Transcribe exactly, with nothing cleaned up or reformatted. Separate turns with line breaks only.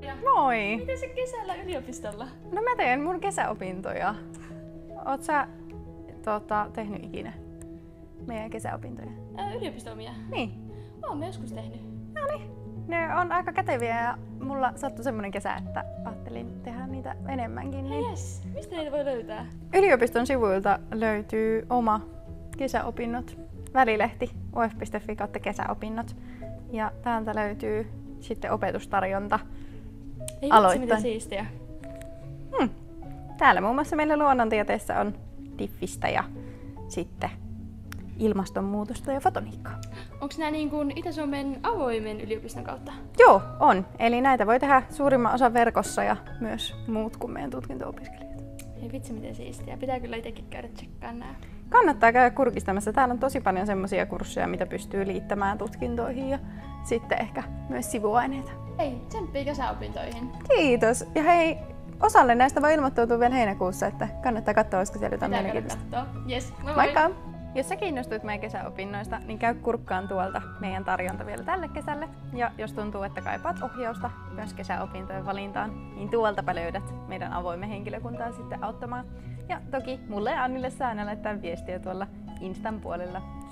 Moi!
Miten sä kesällä yliopistolla?
No mä teen mun kesäopintoja. Oot sä tota, tehnyt ikinä meidän kesäopintoja?
Ää, yliopisto-omia?
Niin.
Oon mä joskus tehnyt.
No niin. Ne on aika käteviä ja mulla sattui semmonen kesä, että ajattelin tehdä niitä enemmänkin. Niin...
Yes. Mistä niitä voi löytää?
Yliopiston sivuilta löytyy oma kesäopinnot välilehti u f piste f i kautta kesäopinnot. Ja täältä löytyy sitten opetustarjonta.
Ei
aloittain.
vitsi, miten siistiä.
Hmm. Täällä muun muassa meillä luonnontieteessä on diffistä ja sitten ilmastonmuutosta ja fotoniikkaa.
Onko nämä niin kuin Itä-Suomen avoimen yliopiston kautta?
Joo, on. Eli näitä voi tehdä suurimman osan verkossa ja myös muut kuin meidän tutkinto-opiskelijat.
Ei vitsi, miten siistiä. Pitää kyllä itsekin käydä tsekkaamaan nämä.
Kannattaa käydä kurkistamassa. Täällä on tosi paljon semmoisia kursseja, mitä pystyy liittämään tutkintoihin ja sitten ehkä myös sivuaineita.
Hei, tsemppii kesäopintoihin.
Kiitos! Ja hei, osalle näistä voi ilmoittautua vielä heinäkuussa, että kannattaa katsoa, olisiko siellä jotain
Pitää
mielenkiintoista.
käydä kattoo. Jes, moi moi!
Moikka! Jos sä kiinnostuit meidän kesäopinnoista, niin käy kurkkaan tuolta meidän tarjonta vielä tälle kesälle. Ja jos tuntuu, että kaipaat ohjausta myös kesäopintojen valintaan, niin tuoltapa löydät meidän avoimen henkilökuntaa sitten auttamaan. Ja toki mulle ja Annille saa aina laittaa viestiä tuolla Instan puolella.